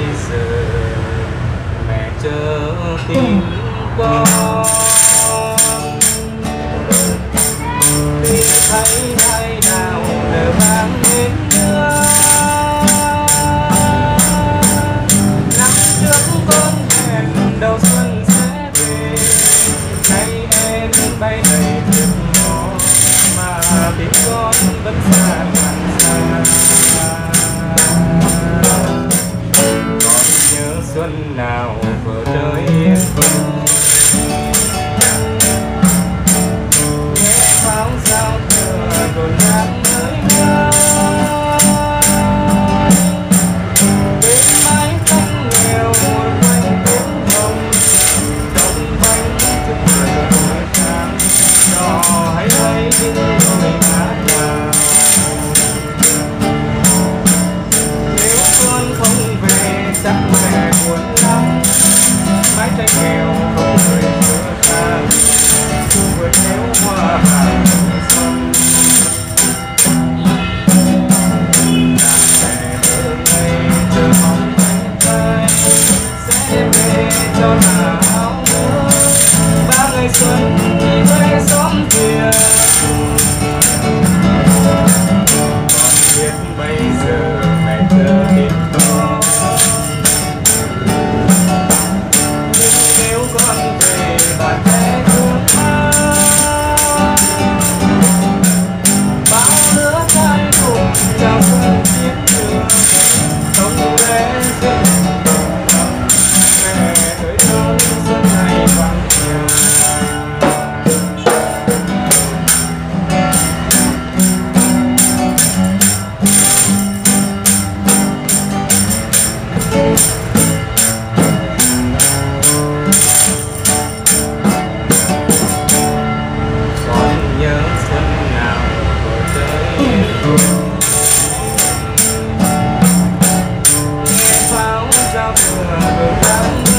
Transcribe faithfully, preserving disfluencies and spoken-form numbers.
giờ mẹ chờ tin con, tìm thấy ngày nào nở vang lên nữa. Năm trước con hẹn đầu xuân sẽ về, nay em bay đầy thuyền nhỏ mà tiếng con vẫn xa lặng xa. Còn nhớ xuân nào vừa trời yên vắng, nghe pháo giao thừa rộn ràng nơi ngơ. Bên mái tóc nghèo ngồi quanh tiếng hồng, đồng bánh chúc mừng tuổi tháng trò hay hay những đôi hát nào. Nếu con không về chắc mẹ buồn lắm, mái trái nghèo không người chưa tàn, vườn héo hoa hàn xuân. Nàng mẹ thơ ngây chờ mong cánh tay sẽ về cho tà áo mới. Ba ngày xuân đi về xóm kia, còn biết bây giờ mẹ chờ tin con. Nhưng nếu con về bạn sẽ thương ai, bao lứa trai cùng chào xuân chiến trường, không lẽ dễ đồng lòng mẹ ơi ơi xuân này vắng nhà. Con nhớ xuân nào vừa tới yên vui, nghe pháo giao thừa vừa vang.